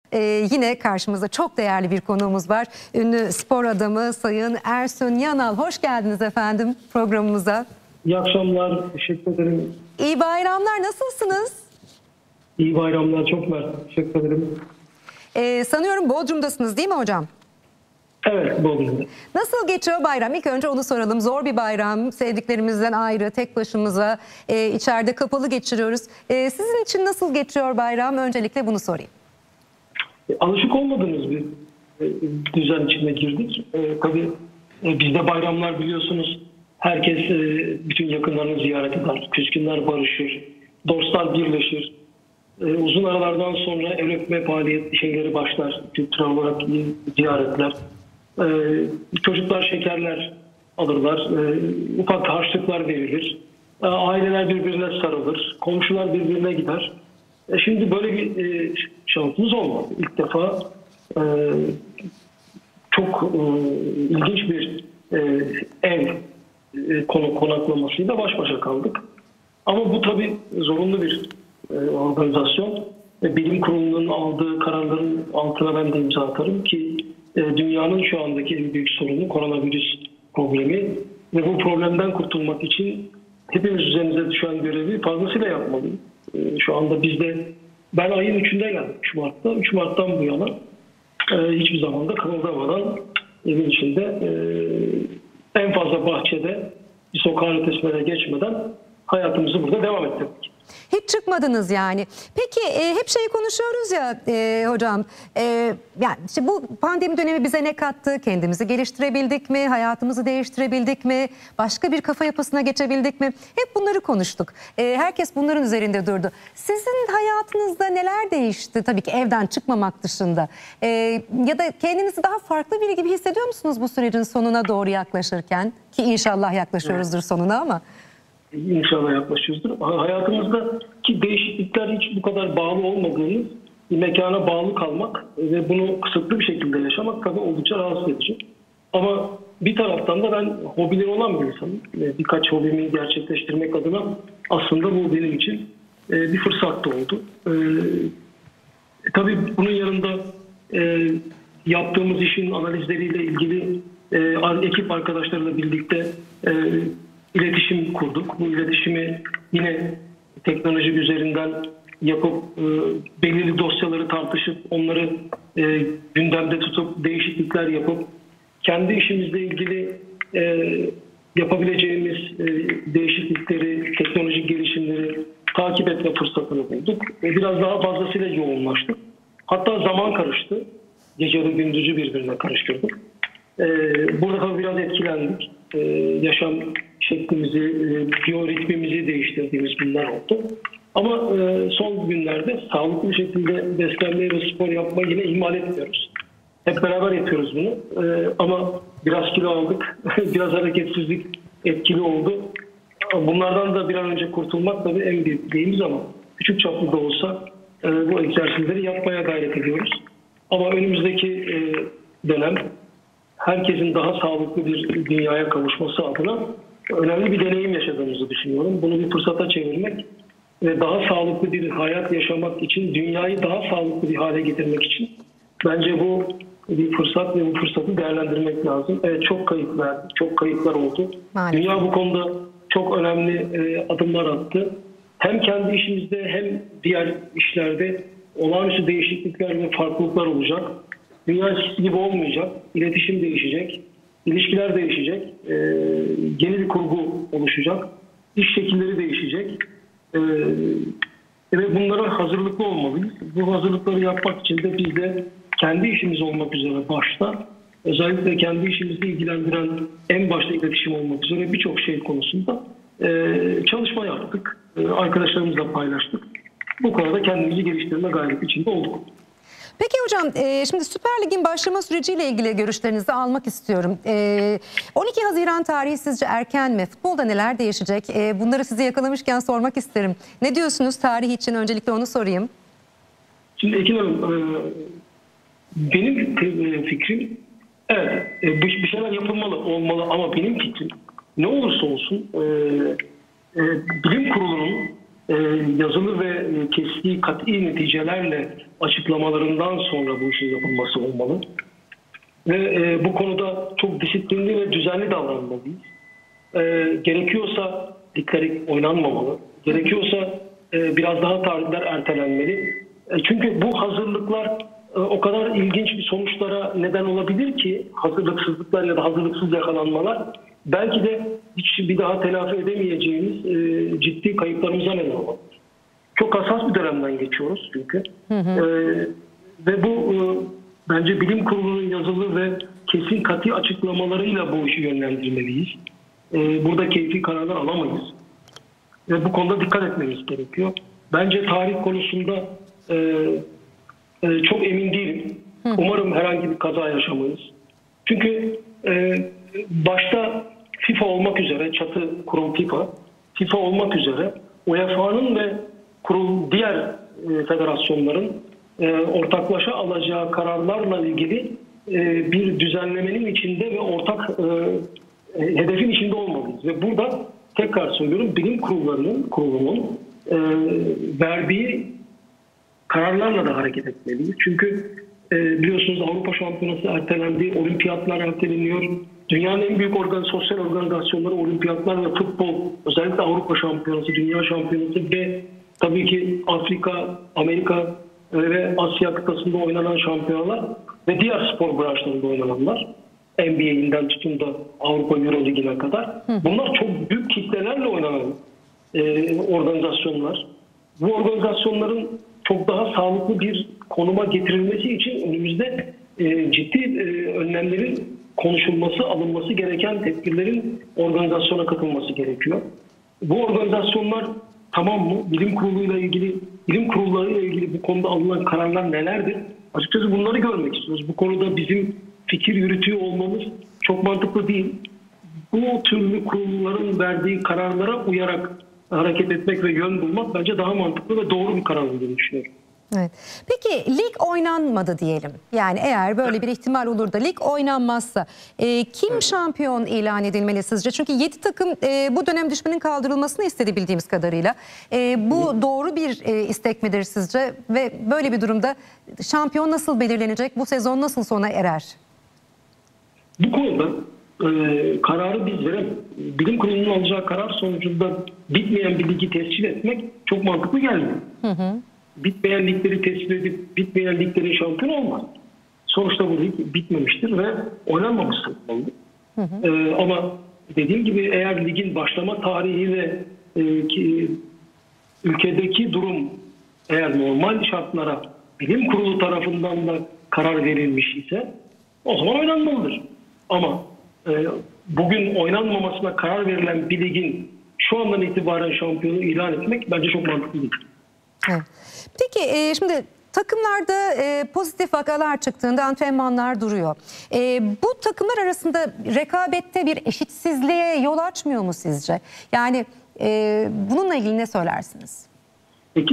Yine karşımızda çok değerli bir konuğumuz var. Ünlü spor adamı Sayın Ersun Yanal. Hoş geldiniz efendim programımıza. İyi akşamlar, teşekkür ederim. İyi bayramlar, nasılsınız? İyi bayramlar, çok mersi, teşekkür ederim. Sanıyorum Bodrum'dasınız değil mi hocam? Evet, Bodrum'da. Nasıl geçiyor bayram? İlk önce onu soralım. Zor bir bayram, sevdiklerimizden ayrı, tek başımıza içeride kapalı geçiriyoruz. Sizin için nasıl geçiyor bayram? Öncelikle bunu sorayım. Alışık olmadığımız bir düzen içine girdik. Tabii bizde bayramlar biliyorsunuz, herkes bütün yakınlarını ziyaret eder, küskünler barışır, dostlar birleşir. Uzun aralardan sonra el öpme faaliyet şeyleri başlar, kültürel olarak ziyaretler. Çocuklar şekerler alırlar, ufak harçlıklar verilir, aileler birbirine sarılır, komşular birbirine gider. Şimdi böyle bir şansımız olmadı. İlk defa çok ilginç bir ev konaklamasıyla baş başa kaldık. Ama bu tabii zorunlu bir organizasyon. Bilim kurulunun aldığı kararların altına ben de imza atarım ki dünyanın şu andaki en büyük sorunu koronavirüs problemi ve bu problemden kurtulmak için hepimiz üzerimize düşen görevi fazlasıyla yapmalıyız. Şu anda bizde, ben ayın 3'ünde geldim, Şubat'ta. 3 Mart'tan bu yana hiçbir zaman da kımıldamadan evin içinde en fazla bahçede bir sokağın ötesine geçmeden hayatımızı burada devam ettirdik. Hiç çıkmadınız yani. Peki hep şeyi konuşuyoruz ya hocam. Yani işte bu pandemi dönemi bize ne kattı? Kendimizi geliştirebildik mi? Hayatımızı değiştirebildik mi? Başka bir kafa yapısına geçebildik mi? Hep bunları konuştuk. Herkes bunların üzerinde durdu. Sizin hayatınızda neler değişti? Tabii ki evden çıkmamak dışında. Ya da kendinizi daha farklı biri gibi hissediyor musunuz bu sürecin sonuna doğru yaklaşırken? Ki inşallah yaklaşıyoruzdur sonuna ama. İnşallah yaklaşıyoruzdur. Hayatımızdaki değişiklikler hiç bu kadar bağlı olmadığını, bir mekana bağlı kalmak ve bunu kısıtlı bir şekilde yaşamak tabii oldukça rahatsız edici. Ama bir taraftan da ben hobileri olan bir insanım. Birkaç hobimi gerçekleştirmek adına aslında bu benim için bir fırsat da oldu. Tabii bunun yanında yaptığımız işin analizleriyle ilgili ekip arkadaşlarıyla birlikte İletişim kurduk. Bu iletişimi yine teknoloji üzerinden yapıp belirli dosyaları tartışıp onları gündemde tutup değişiklikler yapıp kendi işimizle ilgili yapabileceğimiz değişiklikleri, teknolojik gelişimleri takip etme fırsatını bulduk. Biraz daha fazlasıyla yoğunlaştık. Hatta zaman karıştı. Geceli gündüzü birbirine karıştırdık. Burada tabii biraz etkilendik. Yaşam şeklimizi, biyoritmimizi değiştirdiğimiz günler oldu. Ama son günlerde sağlıklı bir şekilde beslenmeyi ve spor yapmayı yine ihmal etmiyoruz. Hep beraber yapıyoruz bunu. Ama biraz kilo aldık, biraz hareketsizlik etkili oldu. Bunlardan da bir an önce kurtulmak tabii en büyük dileğimiz ama küçük çaplı da olsa bu egzersizleri yapmaya gayret ediyoruz. Ama önümüzdeki dönem herkesin daha sağlıklı bir dünyaya kavuşması adına önemli bir deneyim yaşadığımızı düşünüyorum. Bunu bir fırsata çevirmek ve daha sağlıklı bir hayat yaşamak için, dünyayı daha sağlıklı bir hale getirmek için bence bu bir fırsat ve bu fırsatı değerlendirmek lazım. Evet, çok kayıplar oldu. Maalesef. Dünya bu konuda çok önemli adımlar attı. Hem kendi işimizde hem diğer işlerde olağanüstü değişiklikler ve farklılıklar olacak. Dünya eskisi gibi olmayacak. İletişim değişecek. İlişkiler değişecek. Yeni bir kurgu oluşacak. İş şekilleri değişecek. Ve bunlara hazırlıklı olmalıyız. Bu hazırlıkları yapmak için de biz de kendi işimiz olmak üzere başta, özellikle kendi işimizi ilgilendiren en başta iletişim olmak üzere birçok şey konusunda çalışma yaptık. Arkadaşlarımızla paylaştık. Bu konuda kendimizi geliştirme gayreti içinde olduk. Peki hocam, şimdi Süper Lig'in başlama süreciyle ilgili görüşlerinizi almak istiyorum. 12 Haziran tarihi sizce erken mi? Futbolda neler değişecek? Bunları sizi yakalamışken sormak isterim. Ne diyorsunuz tarih için? Öncelikle onu sorayım. Şimdi Ekin Hanım, benim fikrim, evet, bir şeyler yapılmalı, olmalı ama benim fikrim ne olursa olsun bilim kurulunun yazılı ve keskin kat'i neticelerle açıklamalarından sonra bu işin yapılması olmalı. Ve bu konuda çok disiplinli ve düzenli davranmalıyız. Gerekiyorsa dikkat oynanmamalı. Gerekiyorsa biraz daha tarihler ertelenmeli. Çünkü bu hazırlıklar o kadar ilginç bir sonuçlara neden olabilir ki, hazırlıksızlıklar ya da hazırlıksız yakalanmalar belki de hiç bir daha telafi edemeyeceğimiz ciddi kayıplarımıza neden olabilir. Çok hassas bir dönemden geçiyoruz çünkü. Ve bu bence bilim kurulunun yazılı ve kesin kat'i açıklamalarıyla bu işi yönlendirmeliyiz. Burada keyfi kararlar alamayız. Ve bu konuda dikkat etmemiz gerekiyor. Bence tarih konusunda çok emin değilim. Umarım herhangi bir kaza yaşamayız. Çünkü başta FIFA olmak üzere, çatı kurum FIFA olmak üzere UEFA'nın ve diğer federasyonların ortaklaşa alacağı kararlarla ilgili bir düzenlemenin içinde ve ortak hedefin içinde olmalıyız. Ve burada tekrar söylüyorum, bilim kurulunun verdiği kararlarla da hareket etmeliyiz. Çünkü biliyorsunuz Avrupa Şampiyonası ertelendi, olimpiyatlar erteleniyor. Dünyanın en büyük sosyal organizasyonları olimpiyatlar ve futbol, özellikle Avrupa Şampiyonası, Dünya Şampiyonası ve tabii ki Afrika, Amerika ve Asya kıtasında oynanan şampiyonalar ve diğer spor branşlarında oynananlar, NBA'inden tutun da Avrupa Euro Ligi'ne kadar. Bunlar çok büyük kitlelerle oynanan organizasyonlar. Bu organizasyonların çok daha sağlıklı bir konuma getirilmesi için önümüzde ciddi önlemlerin konuşulması, alınması gereken tedbirlerin organizasyona katılması gerekiyor. Bu organizasyonlar tamam mı? Bilim kurullarıyla ilgili bu konuda alınan kararlar nelerdir? Açıkçası bunları görmek istiyoruz. Bu konuda bizim fikir yürütüyor olmamız çok mantıklı değil. Bu türlü kurulların verdiği kararlara uyarak hareket etmek ve yön bulmak bence daha mantıklı ve doğru bir karar olduğunu düşünüyorum. Evet. Peki lig oynanmadı diyelim. Yani eğer böyle bir ihtimal olur da lig oynanmazsa kim şampiyon ilan edilmeli sizce? Çünkü 7 takım bu dönem düşmenin kaldırılmasını istedi bildiğimiz kadarıyla. Bu doğru bir istek midir sizce? Ve böyle bir durumda şampiyon nasıl belirlenecek? Bu sezon nasıl sona erer? Bu konuda kararı biz veremeyiz. Bilim kurulunun alacağı karar sonucunda bitmeyen bir ligi tescil etmek çok mantıklı gelmiyor. Bitmeyen ligleri tescil edip bitmeyen liglerin şampiyon olmaz. Sonuçta bu lig bitmemiştir ve oynanmamıştır. Ama dediğim gibi eğer ligin başlama tarihiyle ülkedeki durum eğer normal şartlara bilim kurulu tarafından da karar verilmiş ise o zaman oynanmalıdır. Ama bugün oynanmamasına karar verilen bir ligin şu andan itibaren şampiyonu ilan etmek bence çok mantıklı değil. Evet. Peki şimdi takımlarda pozitif vakalar çıktığında antrenmanlar duruyor. Bu takımlar arasında rekabette bir eşitsizliğe yol açmıyor mu sizce? Yani bununla ilgili ne söylersiniz? Peki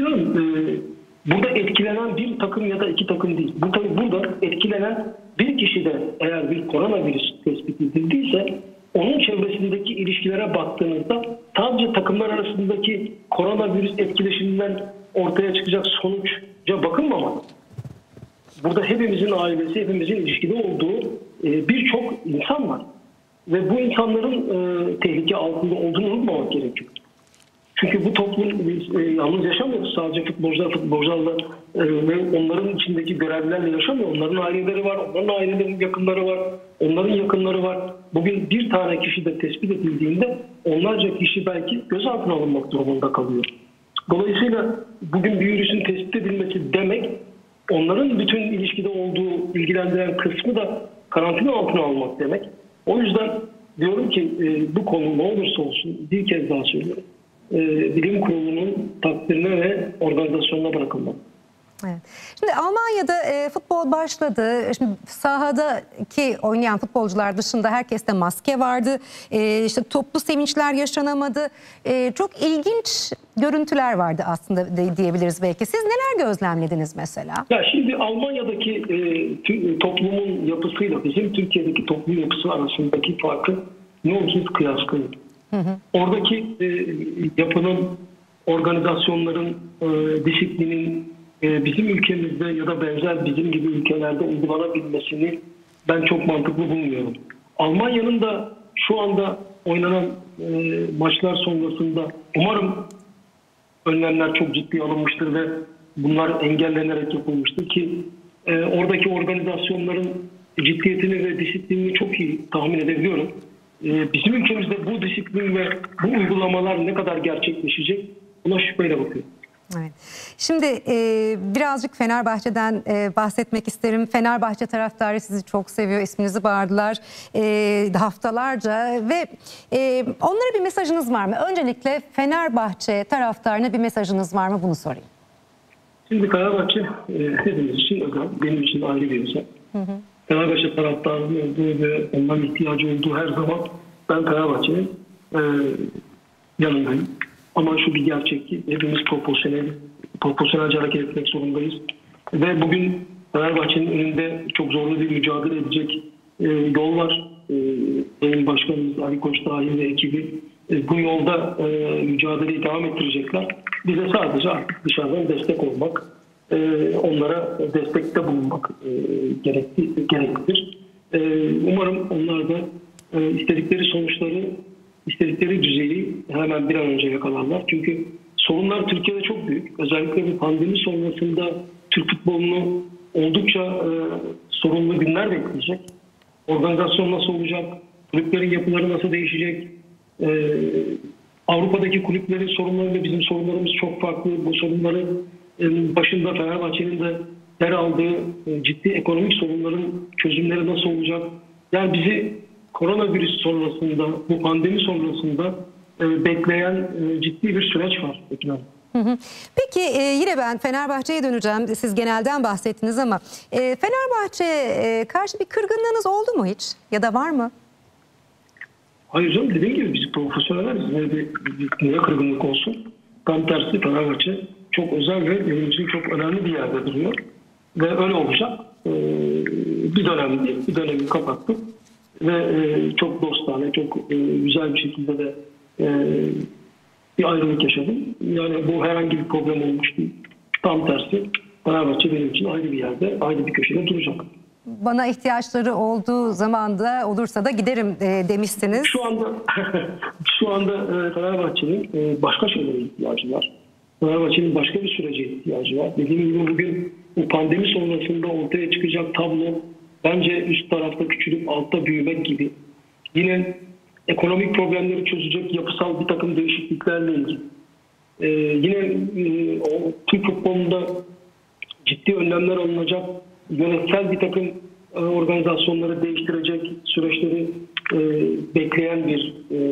burada etkilenen bir takım ya da iki takım değil. Burada etkilenen bir kişi de eğer bir koronavirüs tespit edildiyse onun çevresindeki ilişkilere baktığınızda sadece takımlar arasındaki koronavirüs etkileşiminden ortaya çıkacak sonuca bakılmamalı. Burada hepimizin ailesi, hepimizin ilişkide olduğu birçok insan var. Ve bu insanların tehlike altında olduğunu unutmamak gerekiyor. Çünkü bu toplum yalnız yaşamıyoruz. Sadece futbolcularla ve onların içindeki görevlilerle yaşamıyor. Onların aileleri var, onların ailelerinin yakınları var, onların yakınları var. Bugün bir tane kişi de tespit edildiğinde onlarca kişi belki gözaltına alınmak durumunda kalıyor. Dolayısıyla bugün bir virüsün tespit edilmesi demek onların bütün ilişkide olduğu ilgilendiren kısmı da karantina altına almak demek. O yüzden diyorum ki bu konu ne olursa olsun bir kez daha söylüyorum. Bilim kurulunun takdirine ve organizasyonuna bırakılmalı. Evet. Şimdi Almanya'da futbol başladı. Şimdi sahadaki oynayan futbolcular dışında herkeste maske vardı. İşte toplu sevinçler yaşanamadı. Çok ilginç görüntüler vardı aslında diyebiliriz belki. Siz neler gözlemlediniz mesela? Ya şimdi Almanya'daki toplumun yapısıyla bizim Türkiye'deki toplum yapısı arasındaki farkı ne olursunuz kıyaslayın. Oradaki yapının organizasyonların, disiplinin bizim ülkemizde ya da benzer bizim gibi ülkelerde uygulanabilmesini ben çok mantıklı bulmuyorum. Almanya'nın da şu anda oynanan maçlar sonrasında umarım önlemler çok ciddi alınmıştır ve bunlar engellenerek yapılmıştır ki oradaki organizasyonların ciddiyetini ve disiplinini çok iyi tahmin edebiliyorum. Bizim ülkemizde bu disiplin ve bu uygulamalar ne kadar gerçekleşecek buna şüpheyle bakıyorum. Evet. Şimdi birazcık Fenerbahçe'den bahsetmek isterim. Fenerbahçe taraftarı sizi çok seviyor, isminizi bağırdılar haftalarca ve onlara bir mesajınız var mı? Öncelikle Fenerbahçe taraftarına bir mesajınız var mı? Bunu sorayım. Şimdi Fenerbahçe hepimiz için özel, benim için ayrı bir özel. Fenerbahçe taraftarının olduğu ve ondan ihtiyacı olduğu her zaman ben Fenerbahçe'nin yanındayım. Ama şu bir gerçek ki hepimiz profesyonelce hareket etmek zorundayız. Ve bugün Fenerbahçe'nin önünde çok zorlu bir mücadele edecek yol var. Benim başkanımız Ali Koç dahil ve ekibi bu yolda mücadeleyi devam ettirecekler. Bize sadece artık dışarıdan destek olmak, onlara destekte bulunmak gereklidir. Umarım onlar da istedikleri sonuçları, istedikleri düzeyi hemen bir an önce yakalarlar. Çünkü sorunlar Türkiye'de çok büyük. Özellikle bu pandemi sonrasında Türk futbolunu oldukça sorunlu günler bekleyecek. Organizasyon nasıl olacak? Kulüplerin yapıları nasıl değişecek? Avrupa'daki kulüplerin sorunlarıyla bizim sorunlarımız çok farklı. Bu sorunların başında Fenerbahçe'nin de yer aldığı ciddi ekonomik sorunların çözümleri nasıl olacak? Yani bizi koronavirüs sonrasında, bu pandemi sonrasında bekleyen ciddi bir süreç var. Peki yine ben Fenerbahçe'ye döneceğim. Siz genelden bahsettiniz ama Fenerbahçe'ye karşı bir kırgınlığınız oldu mu hiç? Ya da var mı? Hayır canım, dediğim gibi biz profesyonelleriz. Niye kırgınlık olsun? Tam tersi Fenerbahçe çok özel ve benim için çok önemli bir yerde duruyor. Ve öyle olacak. Bir dönemi kapattık. Ve çok dostane, çok güzel bir şekilde de bir ayrılık yaşadım. Yani bu herhangi bir problem olmuş değil. Tam tersi Fenerbahçe benim için ayrı bir yerde, ayrı bir köşede duracak. Bana ihtiyaçları olduğu zaman da olursa da giderim demişsiniz. Şu anda Fenerbahçe'nin başka şeylere ihtiyacı var. Fenerbahçe'nin başka bir sürece ihtiyacı var. Dediğim gibi bugün bu pandemi sonrasında ortaya çıkacak tablo bence üst tarafta küçülüp altta büyümek gibi. Yine ekonomik problemleri çözecek yapısal bir takım değişikliklerle ilgili. Yine o Türk futbolunda ciddi önlemler alınacak, yönetsel bir takım organizasyonları değiştirecek süreçleri bekleyen bir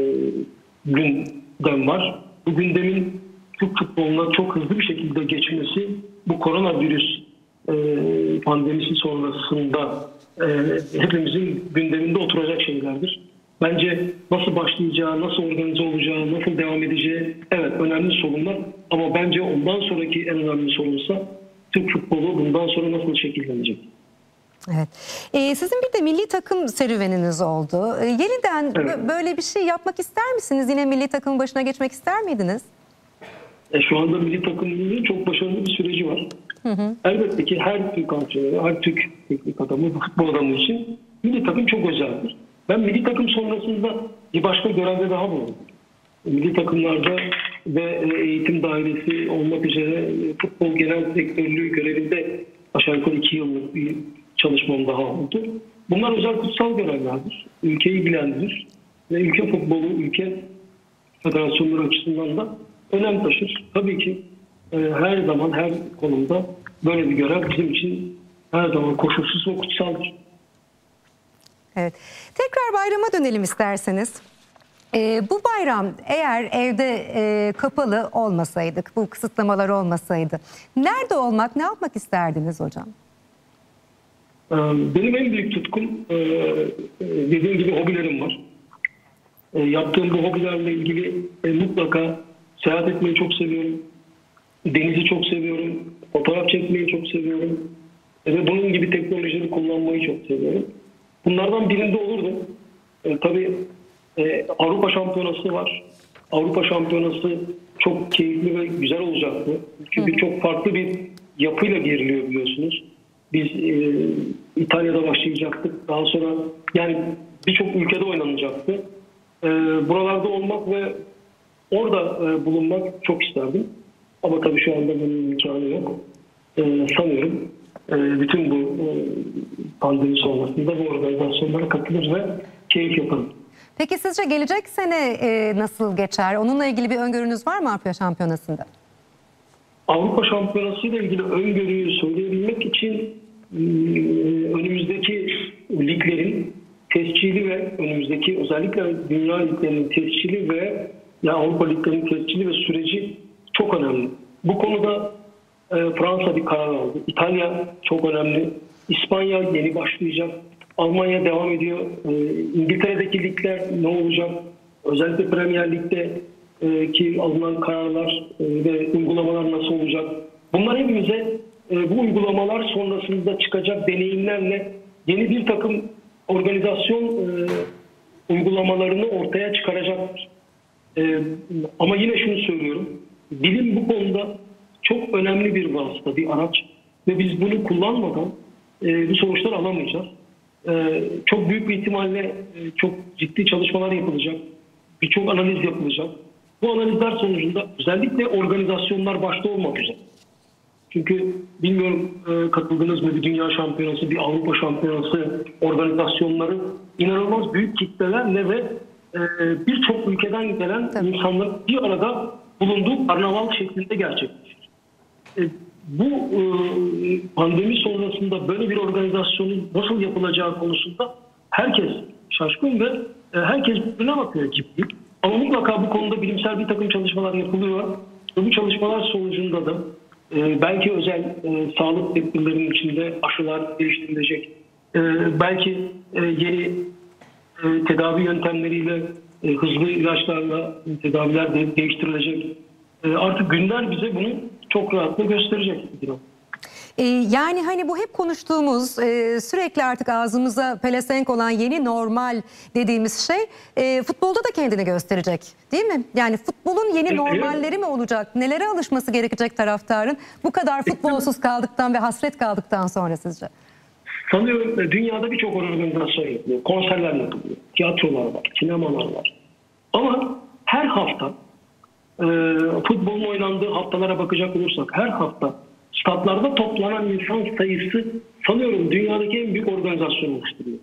gündem var. Bu gündemin Türk futboluna çok hızlı bir şekilde geçmesi bu koronavirüs pandemisi sonrasında hepimizin gündeminde oturacak şeylerdir. Bence nasıl başlayacağı, nasıl organize olacağı, nasıl devam edeceği evet önemli sorunlar ama bence ondan sonraki en önemli sorunsa Türk futbolu bundan sonra nasıl şekillenecek? Evet. Sizin bir de milli takım serüveniniz oldu. Yeniden evet. Böyle bir şey yapmak ister misiniz? Yine milli takımın başına geçmek ister miydiniz? Şu anda milli takımımızın çok başarılı bir süreci var. Elbette ki her Türk antrenörü, her Türk teknik adamı, futbol adamı için milli takım çok özeldir. Ben milli takım sonrasında bir başka görevde daha bulundum. Milli takımlarda ve eğitim dairesi olmak üzere futbol genel direktörlüğü görevinde aşağı yukarı 2 yıllık bir çalışmam daha oldu. Bunlar özel kutsal görevlerdir. Ülkeyi bilendir. Ve ülke futbolu, ülke federasyonları açısından da önem taşır. Tabii ki her zaman, her konumda böyle bir görev bizim için her zaman koşulsuz ve kutsaldır. Evet. Tekrar bayrama dönelim isterseniz. Bu bayram eğer evde kapalı olmasaydık, bu kısıtlamalar olmasaydı, nerede olmak, ne yapmak isterdiniz hocam? Benim en büyük tutkum, dediğim gibi hobilerim var. Yaptığım bu hobilerle ilgili mutlaka seyahat etmeyi çok seviyorum. Denizi çok seviyorum. Fotoğraf çekmeyi çok seviyorum. Ve bunun gibi teknolojileri kullanmayı çok seviyorum. Bunlardan birinde olurdu. Tabii Avrupa Şampiyonası var. Avrupa Şampiyonası çok keyifli ve güzel olacaktı. Çünkü çok farklı bir yapıyla giriliyor biliyorsunuz. Biz İtalya'da başlayacaktık. Daha sonra yani birçok ülkede oynanacaktı. Buralarda olmak ve orada bulunmak çok isterdim. Ama tabii şu anda bunun imkanı yok. Sanıyorum bütün bu pandemi sonrasında bu organizasyonlara katılır ve keyif yaparım. Peki sizce gelecek sene nasıl geçer? Onunla ilgili bir öngörünüz var mı Avrupa Şampiyonası'nda? Avrupa Şampiyonası ile ilgili öngörüyü söyleyebilmek için önümüzdeki liglerin tescili ve önümüzdeki özellikle dünya liglerinin tescili ve Avrupa liglerinin tescili ve süreci çok önemli. Bu konuda Fransa bir karar aldı. İtalya çok önemli. İspanya yeni başlayacak. Almanya devam ediyor. İngiltere'deki ligler ne olacak? Özellikle Premier Lig'de ki alınan kararlar ve uygulamalar nasıl olacak? Bunlar hepimize bu uygulamalar sonrasında çıkacak deneyimlerle yeni bir takım organizasyon uygulamalarını ortaya çıkaracaktır. Ama yine şunu söylüyorum. Bilim bu konuda çok önemli bir vasıta, bir araç ve biz bunu kullanmadan bu sonuçlar alamayacağız. Çok büyük bir ihtimalle çok ciddi çalışmalar yapılacak. Birçok analiz yapılacak. Bu analizler sonucunda özellikle organizasyonlar başta olmak üzere. Çünkü bilmiyorum katıldınız mı bir dünya şampiyonası, bir Avrupa şampiyonası organizasyonları inanılmaz büyük kitlelerle ve birçok ülkeden gelen insanların bir arada bulunduğu karnaval şeklinde gerçekleşir. Bu pandemi sonrasında böyle bir organizasyonun nasıl yapılacağı konusunda herkes şaşkın ve herkes birbirine bakıyor gibi. Ama mutlaka bu konuda bilimsel bir takım çalışmalar yapılıyor. Ve bu çalışmalar sonucunda da belki özel sağlık tedbirlerinin içinde aşılar geliştirilecek. Belki yeni tedavi yöntemleriyle, hızlı ilaçlarla tedaviler değiştirilecek. Artık günler bize bunu çok rahatlıkla gösterecek. Yani hani bu hep konuştuğumuz sürekli artık ağzımıza pelesenk olan yeni normal dediğimiz şey futbolda da kendini gösterecek değil mi? Yani futbolun yeni normalleri mi olacak? Nelere alışması gerekecek taraftarın bu kadar futbolsuz kaldıktan ve hasret kaldıktan sonra sizce? Sanıyorum dünyada birçok organizasyon yapılıyor. Konserler yapılıyor. Tiyatrolar var, sinemalar var. Ama her hafta futbolun oynandığı haftalara bakacak olursak her hafta statlarda toplanan insan sayısı sanıyorum dünyadaki en büyük organizasyon oluşturuyor.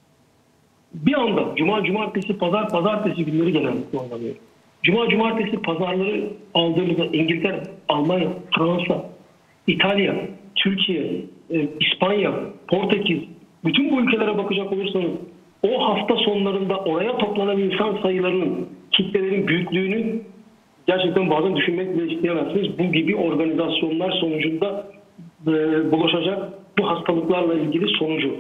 Bir anda cuma, cumartesi, pazar, pazartesi günleri genellikle oynanıyor. Cuma, cumartesi, pazarları aldığımızda İngiltere, Almanya, Fransa, İtalya, Türkiye, İspanya, Portekiz, bütün bu ülkelere bakacak olursanız o hafta sonlarında oraya toplanan insan sayılarının, kitlelerin büyüklüğünü gerçekten bazen düşünmek bile isteyemezsiniz. Bu gibi organizasyonlar sonucunda bulaşacak bu hastalıklarla ilgili sonucu.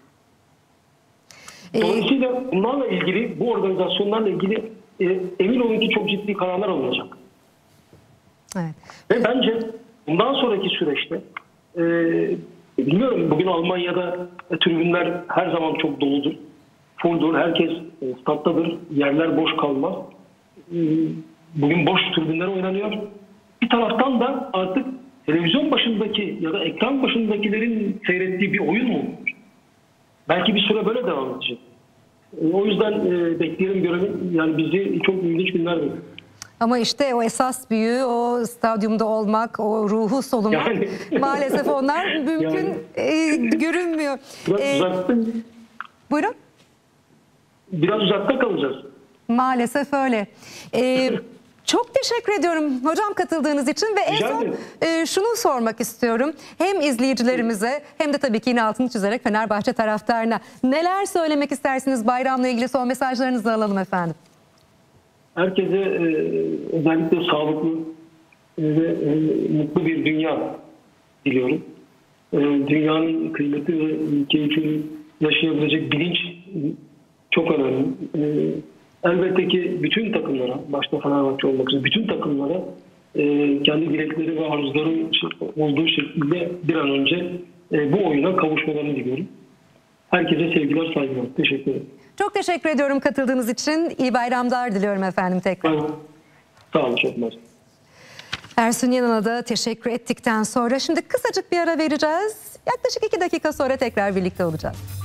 Dolayısıyla bunlarla ilgili, bu organizasyonlarla ilgili emin olun ki çok ciddi kararlar alınacak. Evet. Ve bence bundan sonraki süreçte bilmiyorum, bugün Almanya'da tribünler her zaman çok doludur. Fulldur, herkes stadtadır, yerler boş kalmaz. Bugün boş tribünler oynanıyor. Bir taraftan da artık televizyon başındaki ya da ekran başındakilerin seyrettiği bir oyun mu? Belki bir süre böyle devam edecek. O yüzden bekleyelim, görelim. Yani bizi çok ilginç günler bekliyor. Ama işte o esas büyüğü, o stadyumda olmak, o ruhu solumak maalesef onlar mümkün görünmüyor. Biraz uzakta, buyurun. Biraz uzakta kalacağız. Maalesef öyle. Çok teşekkür ediyorum hocam katıldığınız için ve en son şunu sormak istiyorum. Hem izleyicilerimize hem de tabii ki yine altını çizerek Fenerbahçe taraftarına neler söylemek istersiniz, bayramla ilgili son mesajlarınızı alalım efendim. Herkese özellikle sağlıklı ve mutlu bir dünya diliyorum. Dünyanın kıymeti ve keyfini yaşayabilecek bilinç çok önemli. Elbette ki bütün takımlara, başta Fenerbahçe olmak üzere bütün takımlara kendi dilekleri ve arzuları olduğu şekilde bir an önce bu oyuna kavuşmalarını diliyorum. Herkese sevgiler, saygılar. Teşekkür ederim. Çok teşekkür ediyorum katıldığınız için. İyi bayramlar diliyorum efendim tekrar. Sağ olun, çok mersi. Ersun Yanal'a da teşekkür ettikten sonra şimdi kısacık bir ara vereceğiz. Yaklaşık 2 dakika sonra tekrar birlikte olacağız.